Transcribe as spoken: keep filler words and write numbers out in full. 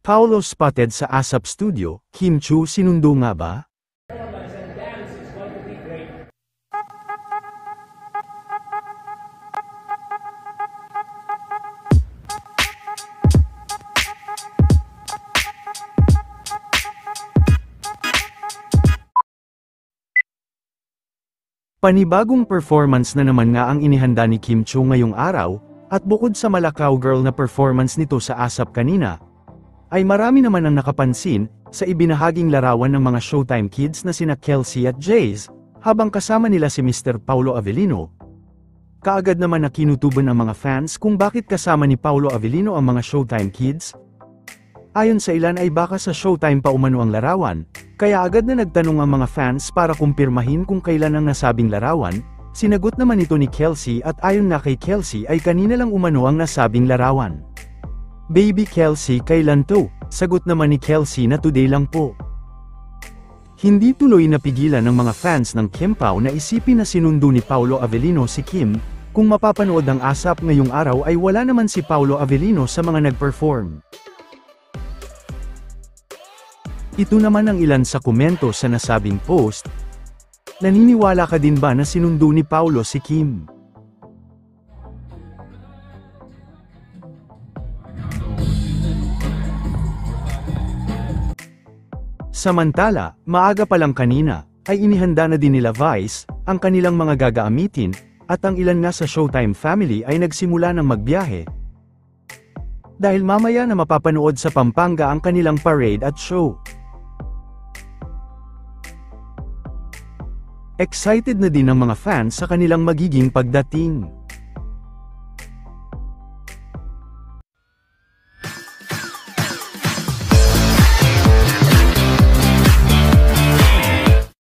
Paolo spotted sa ASAP Studio, Kim Chu sinundo nga ba? Panibagong performance na naman nga ang inihanda ni Kim Chu ngayong araw, at bukod sa Malakaw Girl na performance nito sa ASAP kanina, ay marami naman ang nakapansin sa ibinahaging larawan ng mga Showtime kids na sina Kelsey at Jace, habang kasama nila si Mister Paulo Avellino. Kaagad naman na kinutuban ang mga fans kung bakit kasama ni Paulo Avellino ang mga Showtime kids. Ayon sa ilan ay baka sa Showtime pa umano ang larawan, kaya agad na nagtanong ang mga fans para kumpirmahin kung kailan ang nasabing larawan. Sinagot naman ito ni Kelsey at ayon nga kay Kelsey ay kanina lang umano ang nasabing larawan. Baby Kelsey, kailan to? Sagot naman ni Kelsey na today lang po. Hindi tuloy napigilan ng mga fans ng Kim Pao na isipin na sinundo ni Paulo Avellino si Kim. Kung mapapanood ang ASAP ngayong araw ay wala naman si Paulo Avellino sa mga nag-perform. Ito naman ang ilan sa komento sa nasabing post. Naniniwala ka din ba na sinundo ni Paulo si Kim? Samantala, maaga pa lang kanina, ay inihanda na din nila Vice, ang kanilang mga gagamitin, at ang ilan nga sa Showtime family ay nagsimula ng magbiyahe. Dahil mamaya na mapapanood sa Pampanga ang kanilang parade at show. Excited na din ang mga fans sa kanilang magiging pagdating.